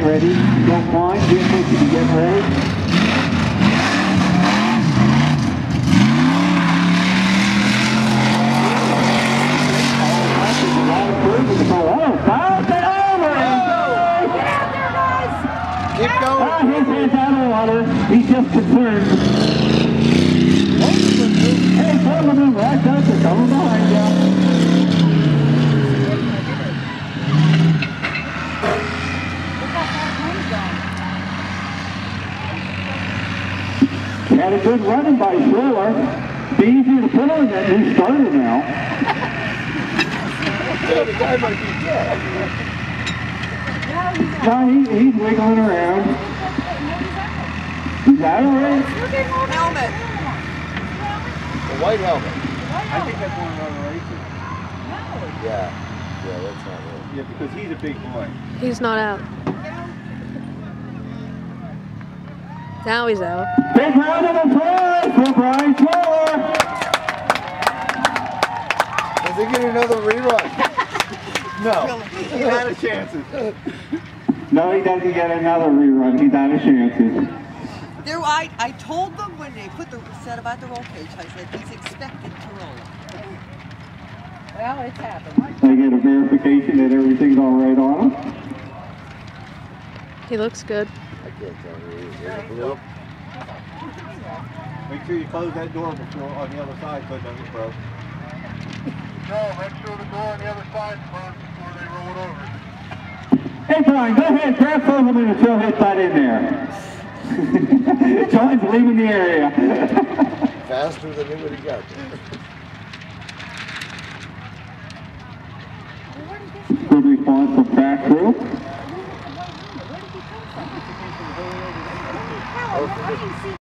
ready. Don't mind, just make sure you get ready. Keep going. His head's out of the water. He's just concerned. Hey, follow me right up. They're coming behind you. Had a good running by Schroller. Be easier to put on that new starter now. The guy might be dead. No, he's wiggling around. Is that alright? Helmet. The white helmet. I think that's one of our races. Yeah, that's not it. Yeah, because he's a big boy. He's not out. Now he's out. Big round of applause for Brian Schroller. Does he get another rerun? No. He's out of chances. No, he doesn't get another rerun. He's out of chances. I told them when they said about the roll cage, I said he's expected to roll. Well, it's happened. They get a verification that everything's all right on him. He looks good. I can't tell who he is. There's a blue. Make sure you close that door before on the other side so it doesn't get broke. No, make sure the door on the other side closed before they roll it over. Hey, Brian, go ahead. Grab Fogelman and throw his butt in there. John's leaving the area. Faster than anybody got there. Good response from track crew. How do you see